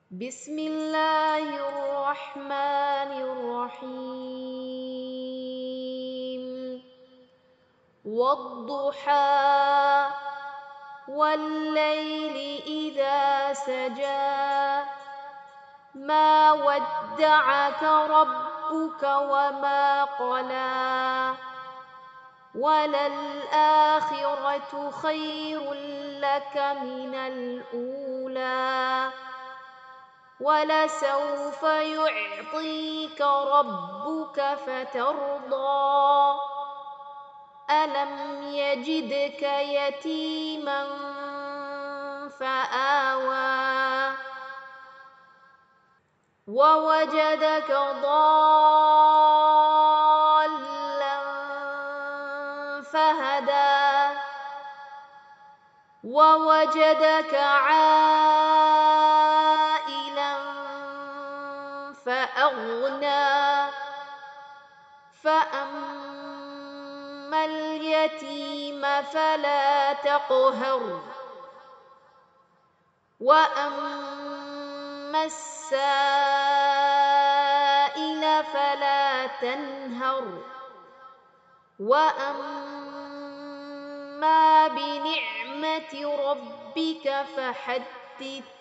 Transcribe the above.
बिस्मिल्लाहिर्रहमानिर्रहीम। वद्दुहा वल्लैलि इज़ा सजा मा वद्दअक रब्बुक वमा क़ला वललआखिरतु खैरुल लक मिनल ऊला वलसौफ युअतीक रब्बुक फतर्दा अलम यजिदक यतीमन फआवा ववजदक ضالًا फहदा ववजदक आइलन फअगना फअम्मल यतीम फला तक़हर वअम्मा السائل فلا تنهر وأما بنعمة ربك فحدث